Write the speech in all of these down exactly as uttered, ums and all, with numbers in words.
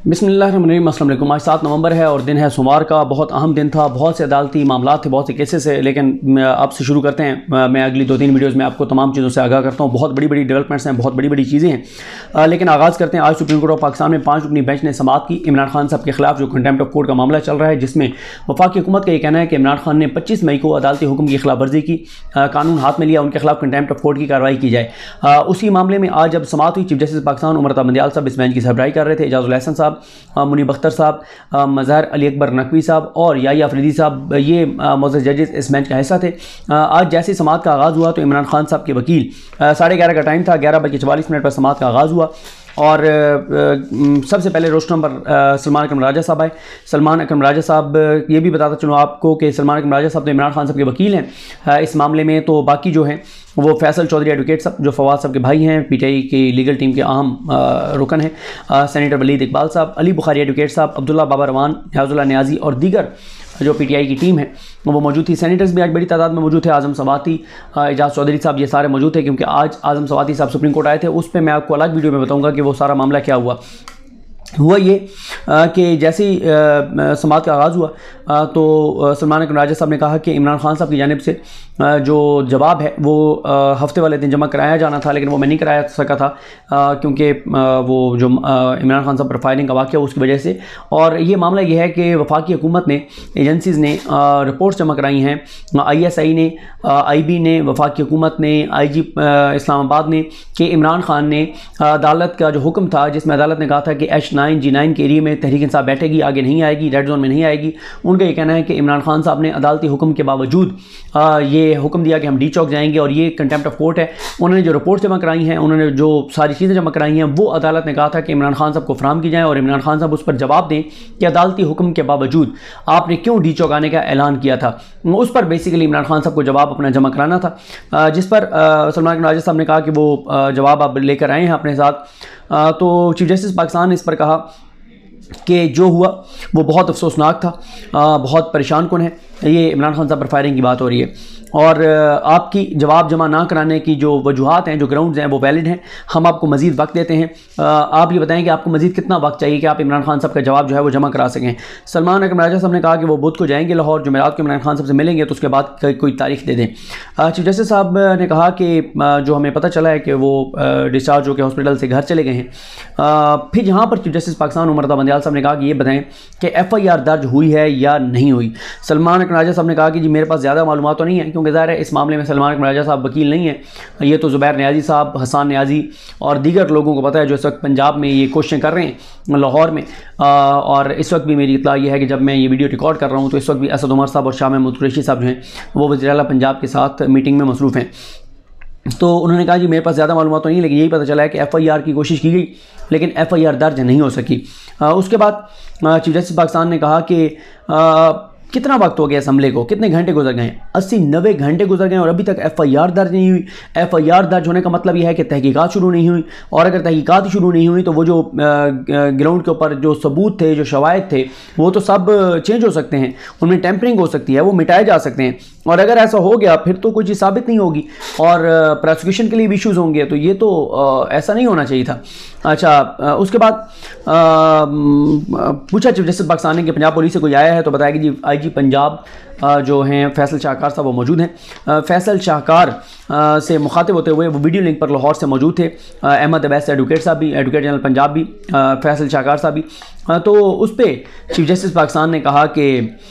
बिस्मिल्लाहिर्रहमानिर्रहीम। अस्सलाम वालेकुम। आज सात नवंबर है और दिन है सोमवार का। बहुत अहम दिन था, बहुत से अदालती मामला थे, बहुत से केसेस है, लेकिन अब से शुरू करते हैं। मैं अगली दो तीन वीडियोज़ में आपको तमाम चीज़ों से आगाह करता हूँ। बहुत बड़ी बड़ी डेवलपमेंट्स हैं, बहुत बड़ी बड़ी चीज़ें हैं, लेकिन आगाज़ करते हैं। आज सुप्रीम कोर्ट ऑफ पाकिस्तान में पाँच रुकनी बेंच ने समाअत की इमरान खान साहब के खिलाफ जो कंटेम्प्ट ऑफ कोर्ट का मामला चल रहा है, जिसमें वफाकी हुकूमत का ये कहना है कि इमरान खान ने पच्चीस मई को अदालती हुक्म की खिलाफ वर्जी की, कानून हाथ में लिया, उनके खिलाफ कंटेम्प्ट ऑफ कोर्ट की कार्रवाई की जाए। उसी मामले में आज जब समाअत हुई, चीफ जस्टिस पाकिस्तान उमर अता बंदियाल साहब इस बेंच की सरबराही कर रहे थे। एजाजुल हसन साहब, मुनीब अख्तर साहब, मज़हर अली अकबर नकवी साहब और याहिया अफरीदी साहब, ये मौजूद जजेस इस बेंच का हिस्सा थे। आज जैसे समाअत का आगाज़ हुआ तो इमरान खान साहब के वकील, साढ़े ग्यारह का टाइम था, ग्यारह बज के चवालीस मिनट पर समाअत का आगाज़ हुआ और सबसे पहले रोस्टर नंबर सलमान अकरम राजा साहब आए। सलमान अकरम राजा साहब, ये भी बताता चलूँ आपको कि सलमान अकरम राजा साहब तो इमरान खान साहब के वकील हैं इस मामले में। तो बाकी जो हैं वो फैसल चौधरी एडवोकेट साहब, जो फवाद साहब के भाई हैं, पीटीआई की लीगल टीम के अहम रुकन हैं, सेनेटर वलीद इकबाल साहब, अली बुखारी एडवोकेट साहब, अब्दुल्ला बाबा रवान, न्याजुल्लाह न्याजी और दीगर जो पीटीआई की टीम है वो मौजूद थी। सेनेटर्स भी आज बड़ी तादाद में मौजूद थे। आज़म सवाती, एजाज चौधरी साहब, ये सारे मौजूद थे, क्योंकि आज आज़म सवाती साहब सुप्रीम कोर्ट आए थे। उस पर मैं आपको अलग वीडियो में बताऊंगा कि वो सारा मामला क्या हुआ। हुआ ये कि जैसे ही समाअत का आगाज़ हुआ आ, तो सलमान अकरम राजा साहब ने कहा कि इमरान खान साहब की जानिब से आ, जो जवाब है वो आ, हफ्ते वाले दिन जमा कराया जाना था, लेकिन वो मैं नहीं कराया सका था क्योंकि वो जो आ, इमरान खान साहब पर फायरिंग का वाक़या उसकी वजह से। और ये मामला ये है कि वफाकी हुकूमत ने, एजेंसीज़ ने रिपोर्ट्स जमा कराई हैं, आई एस आई ने, आई बी ने, वफाकी हुकूमत ने, आई जी इस्लामाबाद ने, कि इमरान खान ने अदालत का जो हुक्म था जिसमें अदालत ने कहा था कि एच नाइन जी नाइन के एरिए में तहरीक इंसाफ बैठेगी, आगे नहीं आएगी, रेड जोन में नहीं आएगी। उनका ये कहना है कि इमरान खान साहब ने अदालती हुक्म के बावजूद आ, ये हुक्म दिया कि हम डी चौक जाएंगे और ये कंटेम्प्ट ऑफ कोर्ट है। उन्होंने जो रिपोर्ट जमा कराई हैं, उन्होंने जो सारी चीज़ें जमा कराई हैं, वो अदालत ने कहा था कि इमरान खान साहब को फराहम की जाए और इमरान खान साहब उस पर जवाब दें कि अदालती हुक्म के बावजूद आपने क्यों डी चौक आने का ऐलान किया था। उस पर बेसिकली इमरान खान साहब को जवाब अपना जमा कराना था, जिस पर सलमान राजा साहब ने कहा कि वो जवाब आप लेकर आए हैं अपने साथ। तो चीफ जस्टिस पाकिस्तान ने इस पर कहा कि जो हुआ वो बहुत अफसोसनाक था, आ, बहुत परेशान कुन है। ये इमरान खान साहब पर फायरिंग की बात हो रही है और आपकी जवाब जमा ना कराने की जो वजूहात हैं, जो ग्राउंड्स हैं, वो वैलिड हैं। हम आपको मज़ीद वक्त देते हैं। आप ये बताएं कि आपको मज़ीद कितना वक्त चाहिए कि आप इमरान खान साहब का जवाब जो है वो जमा करा सकें। सलमान अकरम राजा साहब ने कहा कि वो बुध को जाएंगे लाहौर, जुमेरात को इमरान खान साहब से मिलेंगे तो उसके बाद कोई तारीख दे दें। चीफ जस्टिस साहब ने कहा कि जो हमें पता चला है कि वो डिस्चार्ज होकर हॉस्पिटल से घर चले गए हैं। फिर यहाँ पर चीफ जस्टिस पाकिस्तान उमर अता बंदियाल साहब ने कहा कि ये बताएं कि एफ आई आर दर्ज हुई है या नहीं हुई। सलमान अकरम राजा साहब ने कहा कि जी मेरे पास ज़्यादा मालूमात तो नहीं है, क्योंकि ज़ाहिर है इस मामले में सलमान अकरम राजा साहब वकील नहीं है। ये तो ज़ुबैर न्याजी साहब, हसन न्याजी और दीगर लोगों को पता है जो इस वक्त पंजाब में ये कोशिशें कर रहे हैं लाहौर में। आ, और इस वक्त भी मेरी इत्तला ये है कि जब मैं ये वीडियो रिकॉर्ड कर रहा हूँ तो इस वक्त भी असद उमर साहब और शाह महमूद कुरैशी साहब जो हैं वो वज़ीर आला पंजाब के साथ मीटिंग में मसरूफ़ हैं। तो उन्होंने कहा जी मेरे पास ज़्यादा मालूमात तो नहीं, लेकिन यही पता चला है कि एफ़ आई आर की कोशिश की गई लेकिन एफ़ आई आर दर्ज नहीं हो सकी। आ, उसके बाद चीफ जस्टिस पाकिस्तान ने कहा कि आ, कितना वक्त हो गया असम्बली को, कितने घंटे गुजर गए, अस्सी नब्बे घंटे गुजर गए और अभी तक एफ़ आई आर दर्ज नहीं हुई। एफ़ आई आर दर्ज होने का मतलब यह है कि तहकीकात शुरू नहीं हुई, और अगर तहकीकात ही शुरू नहीं हुई तो वो जो ग्राउंड के ऊपर जो सबूत थे, जो शवाहिद थे, वो तो सब चेंज हो सकते हैं, उनमें टेम्परिंग हो सकती है, वो मिटाए जा सकते हैं। और अगर ऐसा हो गया फिर तो कोई चीज़ साबित नहीं होगी और प्रोसिक्यूशन के लिए भी इशूज़ होंगे, तो ये तो आ, ऐसा नहीं होना चाहिए था। अच्छा, आ, उसके बाद पूछा चीफ जस्टिस पाकिस्तान ने कि पंजाब पुलिस से कोई आया है, तो बताया कि जी आई जी पंजाब आ, जो हैं फैसल शाहकार साहब वो मौजूद हैं। फैसल शाहकार आ, से मुखातिब होते हुए वो वीडियो लिंक पर लाहौर से मौजूद थे। अहमद अवैस एडवोकेट साहब भी, एडवोकेट जनरल पंजाब भी, आ, फैसल शाहकार साहब भी। आ, तो उस पर चीफ जस्टिस पाकिस्तान ने कहा कि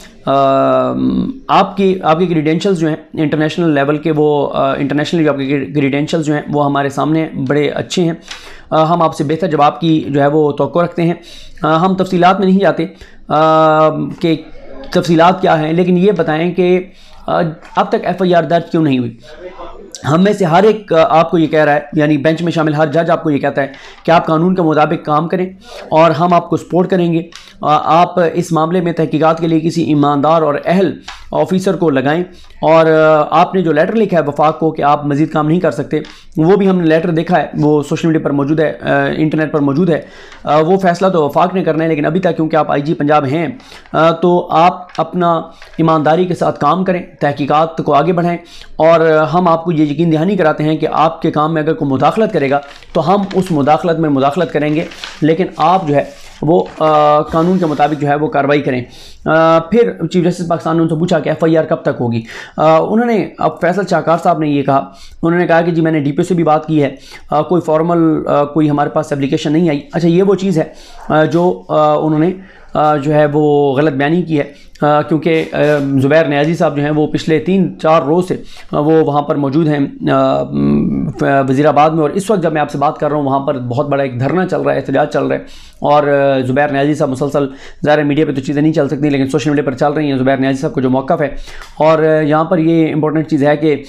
आपकी आपके क्रीडेंशियल्स जो हैं इंटरनेशनल लेवल के, वो इंटरनेशनली आपके क्रीडेंशियल्स जो हैं वो हमारे सामने बड़े अच्छे हैं। आ, हम आपसे बेहतर जवाब की जो है वो तवक्को रखते हैं। आ, हम तफसीलात में नहीं जाते कि तफसीलात क्या हैं, लेकिन ये बताएं कि अब तक एफ़ आई आर दर्ज क्यों नहीं हुई। हम में से हर एक आपको ये कह रहा है, यानी बेंच में शामिल हर जज आपको ये कहता है कि आप कानून के मुताबिक काम करें और हम आपको सपोर्ट करेंगे। आप इस मामले में तहकीकात के लिए किसी ईमानदार और अहल ऑफिसर को लगाएं। और आपने जो लेटर लिखा है वफाक को कि आप मज़ीद काम नहीं कर सकते, वो भी हमने लेटर देखा है, वो सोशल मीडिया पर मौजूद है, इंटरनेट पर मौजूद है। वो फ़ैसला तो वफाक ने करना है, लेकिन अभी तक क्योंकि आप आई जी पंजाब हैं तो आप अपना ईमानदारी के साथ काम करें, तहकीकात को आगे बढ़ाएं और हम आपको ये यकीन दहानी कराते हैं कि आपके काम में अगर कोई मुदाखलत करेगा तो हम उस मुदाखलत में मुदाखलत करेंगे, लेकिन आप जो है वो आ, कानून के मुताबिक जो है वो कार्रवाई करें। आ, फिर चीफ जस्टिस पाकिस्तान ने उनसे पूछा कि एफ आई आर कब तक होगी। आ, उन्होंने अब फैसल शाहकार साहब ने ये कहा, उन्होंने कहा कि जी मैंने डी पी ओ से भी बात की है, आ, कोई फॉर्मल आ, कोई हमारे पास एप्लीकेशन नहीं आई। अच्छा, ये वो चीज़ है आ, जो आ, उन्होंने आ, जो है वो गलत बयानी की है, क्योंकि ज़ुबैर नियाज़ी साहब जो हैं वो पिछले तीन चार रोज़ से वो वहाँ पर मौजूद हैं वज़ीराबाद में, और इस वक्त जब मैं आपसे बात कर रहा हूँ वहाँ पर बहुत बड़ा एक धरना चल रहा है, एहतजाज चल रहा है। और ज़ुबैर नियाज़ी साहब मुसलसल, ज़ाहिर मीडिया पे तो चीज़ें नहीं चल सकती लेकिन सोशल मीडिया पर चल रही हैं ज़ुबैर नियाज़ी साहब को जो मौक़िफ़ है। और यहाँ पर ये इंपॉर्टेंट चीज़ है कि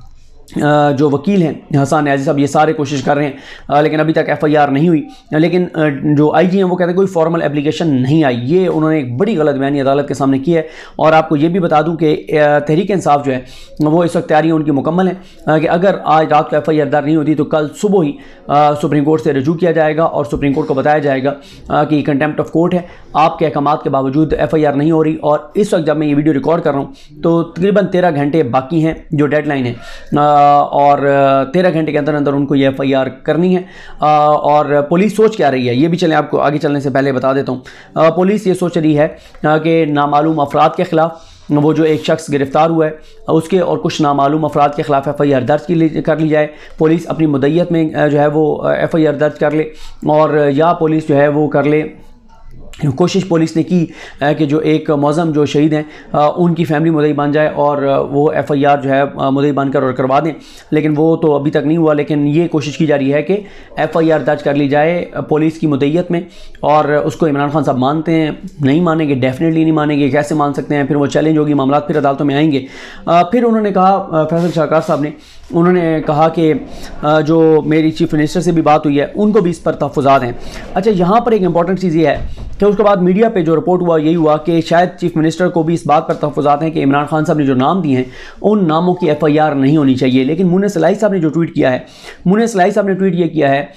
जो वकील हैं हसन नियाज़ी साहब ये सारे कोशिश कर रहे हैं लेकिन अभी तक एफ आई आर नहीं हुई। लेकिन जो आई जी हैं वो कहते हैं कोई फॉर्मल एप्लीकेशन नहीं आई। ये उन्होंने एक बड़ी गलत बयानी अदालत के सामने की है। और आपको ये भी बता दूं कि तहरीक इंसाफ जो है वो इस वक्त तैयारियाँ उनकी मुकम्मल हैं कि अगर आज रात को एफ आई आर दर्ज नहीं होती तो कल सुबह ही सुप्रीम कोर्ट से रजू किया जाएगा और सुप्रीम कोर्ट को बताया जाएगा कि कंटेम्प्ट ऑफ कोर्ट है, आपके अहकामात के बावजूद एफ आई आर नहीं हो रही। और इस वक्त जब मैं ये वीडियो रिकॉर्ड कर रहा हूँ तो तकरीबन तेरह घंटे बाकी हैं जो डेडलाइन है, और तेरह घंटे के अंदर अंदर उनको ये एफ आई आर करनी है। और पुलिस सोच क्या रही है ये भी चलें आपको आगे चलने से पहले बता देता हूँ। पुलिस ये सोच रही है कि नामालूम अफराद के ख़िलाफ़ वो जो एक शख्स गिरफ़्तार हुआ है उसके और कुछ नामालूम अफराद के ख़िलाफ़ एफ़ आई आर दर्ज की कर ली जाए। पुलिस अपनी मुद्दत में जो है वो एफ़ आई आर दर्ज कर ले, और या पुलिस जो है वो कर ले, कोशिश पुलिस ने की कि जो एक मौज़म जो शहीद हैं उनकी फैमिली मुद्दई बन जाए और वो एफ़ आई आर जो है मुद्दई बनकर और करवा दें, लेकिन वो तो अभी तक नहीं हुआ। लेकिन ये कोशिश की जा रही है कि एफ़ आई आर दर्ज कर ली जाए पुलिस की मुद्दत में। और उसको इमरान खान साहब मानते हैं? नहीं मानेंगे, डेफिनेटली नहीं मानेंगे। कैसे मान सकते हैं? फिर वो चैलेंज होगी, मामला फिर अदालतों में आएंगे। फिर उन्होंने कहा, फैसल शाहकार साहब ने उन्होंने कहा कि जो मेरी चीफ मिनिस्टर से भी बात हुई है उनको भी इस पर तहफ़्फ़ुज़ात हैं। अच्छा, यहाँ पर एक इंपॉर्टेंट चीज़ ये है कि उसके बाद मीडिया पे जो रिपोर्ट हुआ यही हुआ कि शायद चीफ मिनिस्टर को भी इस बात पर तहफ़्फ़ुज़ात हैं कि इमरान खान साहब ने जो नाम दिए हैं उन नामों की एफ़ आई आर नहीं होनी चाहिए। लेकिन मुन्ने सलाई साहब ने जो ट्वीट किया है, मुन्ने सलाई साहब ने ट्वीट ये किया है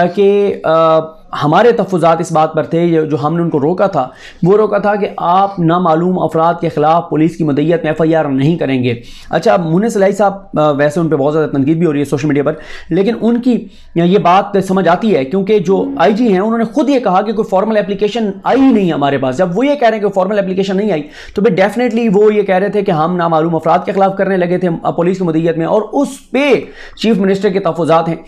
कि हमारे तहफ़्फ़ुज़ात इस बात पर थे, जो हमने उनको रोका था वो रोका था कि आप नामालूम अफराद के ख़िलाफ़ पुलिस की मुद्दत में एफ़ आई आर नहीं करेंगे। अच्छा, मुन्ने सलाई साहब वैसे उन पर बहुत ज़्यादा तनकीद भी हो रही है सोशल मीडिया पर, लेकिन उनकी ये बात समझ आती है क्योंकि जो आई जी हैं उन्होंने खुद ये कहा कि कोई फॉर्मल एप्लीकेशन आई ही नहीं हमारे पास। जब वो ये कह रहे हैं कि फॉर्मल एप्लीकेशन नहीं आई तो फिर डेफिनेटली वो ये कह रहे थे कि हम नामालूम अफराद के ख़िलाफ़ करने लगे थे पुलिस की मुद्दत में, और उस पर चीफ मिनिस्टर के तहफ़्फ़ुज़ात हैं।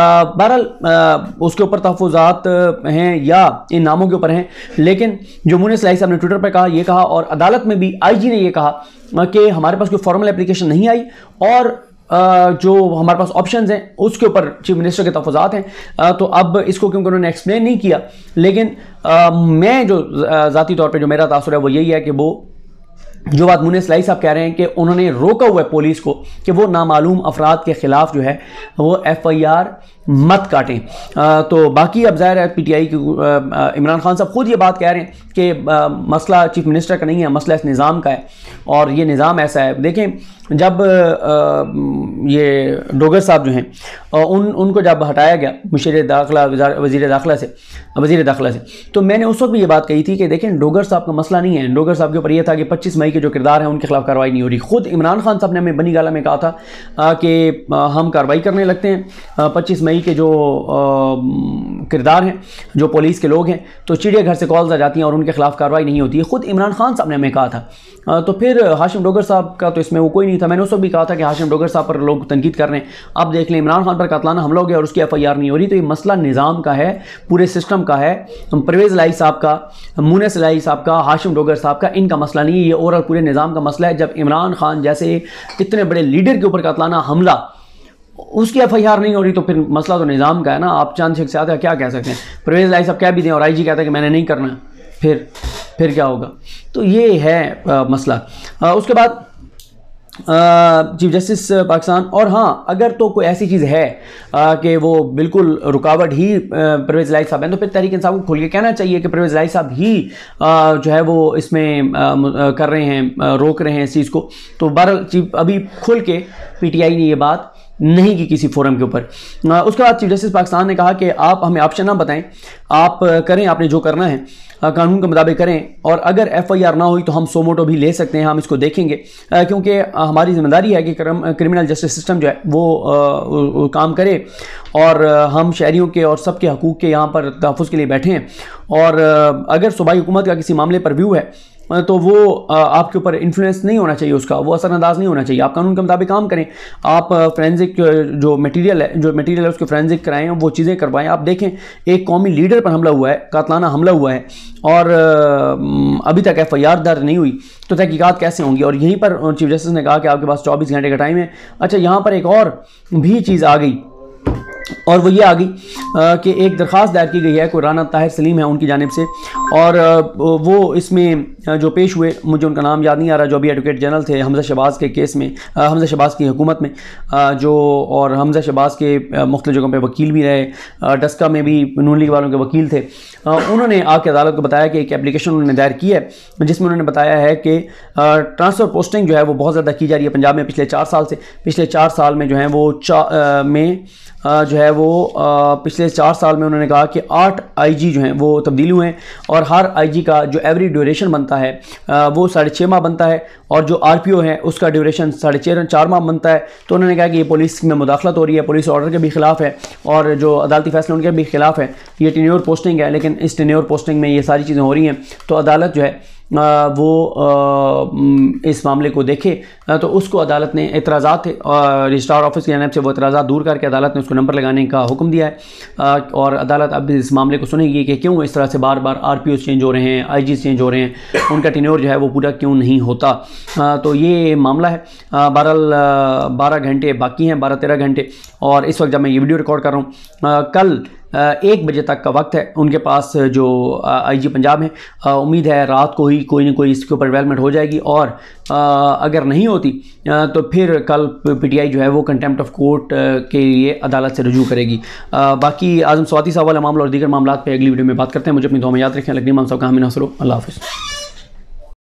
बहरहाल उसके ऊपर तहफ़्फ़ुज़ात हैं या इन नामों के ऊपर हैं, लेकिन जो मुन्ने सलाई साहब ने ट्विटर पर कहा, ये कहा, और अदालत में भी आई जी ने ये कहा कि हमारे पास कोई फॉर्मल एप्लीकेशन नहीं आई और जो हमारे पास ऑप्शंस हैं उसके ऊपर चीफ मिनिस्टर के तहफ़्फ़ुज़ात हैं। तो अब इसको क्योंकि उन्होंने एक्सप्लेन नहीं किया, लेकिन आ, मैं जो ज़ाती तौर पे जो मेरा तासुर है वो यही है कि वो जो बात मुन्ने सलाई साहब कह रहे हैं कि उन्होंने रोका हुआ है पुलिस को कि वो नामालूम अफराद के ख़िलाफ़ जो है वो एफ़ आई आर मत काटें। आ, तो बाकी अब ज़ाहिर है पी टी आई की इमरान खान साहब खुद ये बात कह रहे हैं कि आ, मसला चीफ मिनिस्टर का नहीं है, मसला इस निज़ाम का है, और ये निज़ाम ऐसा है। देखें, जब आ, ये डोगर साहब जो हैं उन उनको जब हटाया गया मुशीर दाखिला वज़ीर दाखिला से वज़ीर दाखिला से तो मैंने उस वक्त भी ये बात कही थी कि देखें, डोगर साहब का मसला नहीं है। डोगर साहब के ऊपर यह था कि पच्चीस मई के जो किरदार हैं उनके खिलाफ कार्रवाई नहीं हो रही। खुद इमरान खान साहब ने हमें बनी गाला में कहा था कि हम कार्रवाई करने लगते हैं पच्चीस मई के जो किरदार हैं, जो पुलिस के लोग हैं, तो चिड़ियाघर से कॉल्स आ जाती हैं और उनके खिलाफ कार्रवाई नहीं होती है। खुद इमरान खान साहब ने हमें कहा था। तो फिर हाशिम डोगर साहब का तो इसमें वो कोई नहीं था। मैंने उस वक्त भी कहा था कि हाशिम डोगर साहब पर लोग तनकीद कर रहे हैं, अब देख लें इमरान खान पर कातलाना हमला हो गया और उसकी एफ आई आर नहीं हो रही। तो ये मसला निज़ाम का है, पूरे सिस्टम का है। परवेज़ लाई साहब का, मुन्ने सलाई साहब का, हाशिम डोगर साहब का, इनका मसला नहीं है, ये ओवरऑल पूरे निज़ाम का मसला है। जब इमरान खान जैसे इतने बड़े लीडर के ऊपर कातलाना हमला, उसकी एफ आई आर नहीं हो रही, तो फिर मसला तो निज़ाम का है ना। आप चांद शेख से आते क्या कह सकते हैं? परवेज़ लाई साहब कह भी दें और आई जी कहता है कि मैंने नहीं करना, फिर फिर क्या होगा? तो ये है आ, मसला। आ, उसके बाद चीफ जस्टिस पाकिस्तान, और हाँ, अगर तो कोई ऐसी चीज़ है कि वो बिल्कुल रुकावट ही परवेज़ लाई साहब हैं, तो फिर तहरीक इंसाफ को खुल के कहना चाहिए कि परवेज़ लाई साहब ही आ, जो है वो इसमें आ, कर रहे हैं, आ, रोक रहे हैं इस चीज़ को। तो बहरहाल चीफ अभी खुल के पी टी आई ने ये बात नहीं की किसी फोरम के ऊपर। उसके बाद चीफ जस्टिस पाकिस्तान ने कहा कि आप हमें ऑप्शन ना बताएं, आप करें, आपने जो करना है कानून के मुताबिक करें, और अगर एफ आई आर ना हुई तो हम सो मोटो भी ले सकते हैं, हम इसको देखेंगे, क्योंकि हमारी जिम्मेदारी है कि क्रिमिनल जस्टिस सिस्टम जो है वो काम करे और हम शहरियों के और सबके हकूक़ के यहाँ पर तहफ़्फ़ुज़ के लिए बैठे हैं। और अगर सूबाई हुकूमत का किसी मामले पर व्यू है तो वो आपके ऊपर इन्फ्लुएंस नहीं होना चाहिए, उसका वो असरअंदाज नहीं होना चाहिए। आप कानून के मुताबिक काम करें, आप फ्रेंसिक जो मटेरियल है जो मटेरियल है उसके फ्रेंसिक कराएं, वो चीज़ें करवाएं। आप देखें एक कौमी लीडर पर हमला हुआ है, कातलाना हमला हुआ है, और अभी तक एफ आई आर दर्ज नहीं हुई, तो तहकीकात कैसे होंगी? और यहीं पर चीफ जस्टिस ने कहा कि आपके पास चौबीस घंटे का टाइम है। अच्छा, यहाँ पर एक और भी चीज़ आ गई, और वो ये आ गई कि एक दरख्वास्त दायर की गई है, कोई राना ताहिर सलीम है उनकी जानिब से, और वो इसमें जो पेश हुए, मुझे उनका नाम याद नहीं आ रहा, जो अभी एडवोकेट जनरल थे हमजा शहबाज के केस में, हमजा शहबाज की हुकूमत में, जो और हमजा शहबाज के मुख्तलिफ जगहों पे वकील भी रहे, डस्का में भी नून लीग वालों के वकील थे। उन्होंने आके अदालत को बताया कि एक एप्लीकेशन उन्होंने दायर की है जिसमें उन्होंने बताया है कि ट्रांसफ़र पोस्टिंग जो है वो बहुत ज़्यादा की जा रही है पंजाब में पिछले चार साल से। पिछले चार साल में जो है वो चा में जो है वो पिछले चार साल में उन्होंने कहा कि आठ आईजी जो हैं वो तब्दील हुए हैं, और हर आईजी का जो एवरी ड्यूरेशन बनता है वो साढ़े छः माह बनता है, और जो आरपीओ है उसका ड्यूरेशन साढ़े छः चार माह बनता है। तो उन्होंने कहा कि ये पुलिस में मुदाखलत हो रही है, पुलिस ऑर्डर के भी खिलाफ है, और जो अदालती फैसले उनके भी खिलाफ है। ये टेन्योर पोस्टिंग है, लेकिन इस टेन्योर पोस्टिंग में ये सारी चीज़ें हो रही हैं, तो अदालत जो है आ, वो आ, इस मामले को देखे। तो उसको अदालत ने एतराज़ात थे, रजिस्ट्रार ऑफिस की जानिब से वो एतराज़ात दूर करके अदालत ने उसको नंबर लगाने का हुक्म दिया है, आ, और अदालत अब इस मामले को सुनेगी कि क्यों इस तरह से बार बार आर पी ओ चेंज हो रहे हैं, आई जी चेंज हो रहे हैं, उनका टेन्योर जो है वो पूरा क्यों नहीं होता। आ, तो ये मामला है। बहरहाल बारह घंटे बाकी हैं, बारह तेरह घंटे, और इस वक्त जब मैं ये वीडियो रिकॉर्ड कर रहा हूँ, कल एक बजे तक का वक्त है उनके पास, जो आईजी पंजाब है। उम्मीद है रात को ही कोई ना कोई इसके ऊपर डेवलपमेंट हो जाएगी, और अगर नहीं होती तो फिर कल पीटीआई जो है वो कंटेम्प्ट ऑफ कोर्ट के लिए अदालत से रजू करेगी। बाकी आज़म स्वाति साहब वाला मामला और दीगर मामला पे अगली वीडियो में बात करते हैं। मुझे अपनी दुआ में याद रखें। लगनी माम साहब का हमें नसरो। अल्लाह हाफ़िज़।